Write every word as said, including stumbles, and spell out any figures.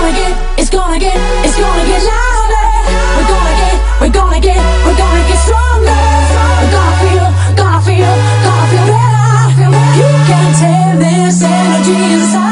gonna get, it's gonna get, it's gonna get louder. We're gonna get, we're gonna get, we're gonna get stronger. We're gonna feel, gonna feel, gonna feel better. You can tame this energy inside.